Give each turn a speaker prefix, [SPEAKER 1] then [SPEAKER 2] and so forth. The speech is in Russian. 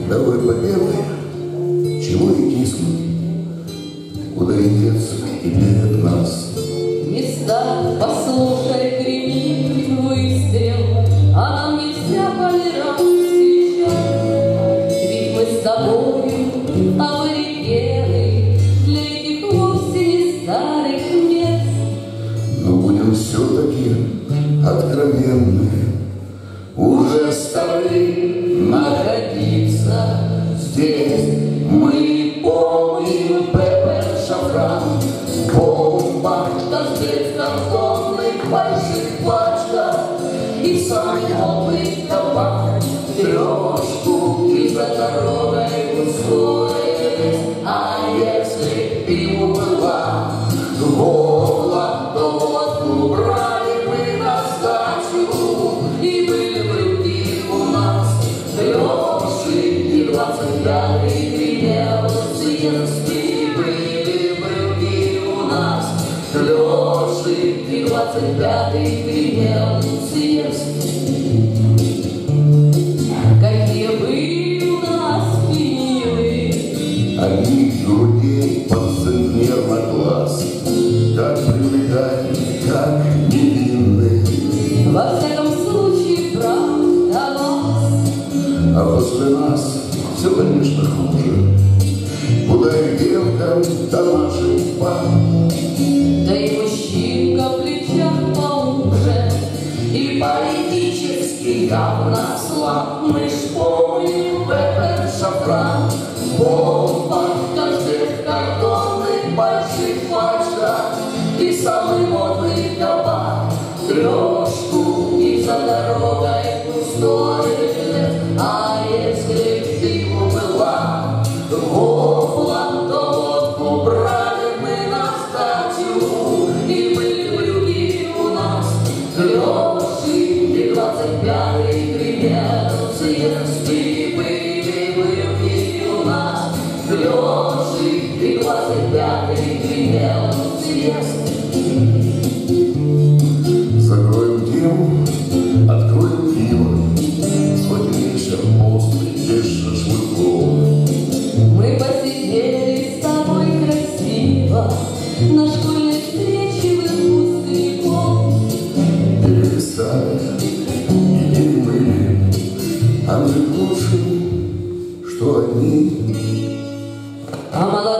[SPEAKER 1] давай победы, чего и киснуть, куда и деться теперь от нас.
[SPEAKER 2] Места, послушай, гремит выстрел, а нам нельзя полирать сейчас, ведь мы с тобою аборигены для этих вовсе не старых мест.
[SPEAKER 1] Но будем все-таки откровенны, уже стали находиться здесь. Мы помним Пеппер, шафран, бомба, конфет картонных больших пачках и самый новый табак, трешку и за дорогой устроились. А если пиво была вола, то водку брали мы на сдачу, и были брюки у нас треши и 25-й гремел съезд. И были брюки у нас треши и 25-й гремел съезд. Какие были у нас милы, одних грудей под центнер на глаз, как привлекательны, как невинны.
[SPEAKER 2] во всяком случае, правда вас.
[SPEAKER 1] А после нас все, конечно, хуже. Куда и девкам до наших пар,
[SPEAKER 2] Да и мужчинка в плечах поуже,
[SPEAKER 1] и политически явно слаб. Мы ж помним Пеппер, шафран, бомба, конфет картонных больших пачках и самый модный табак, трешку и за дорогой устроили. А если пиво была вопла, то водку брали мы на сдачу, и были брюки у нас треши и 25-й гремел съезд. И были брюки у нас треши и 25-й гремел съезд. Закроем тему, откроем пиво, хоть вечер постный, без шашлыков.
[SPEAKER 2] мы посидели с тобой красиво на школьной встрече выпускников.
[SPEAKER 1] Перелистали и перемыли, а мы лучше, что одни.
[SPEAKER 2] А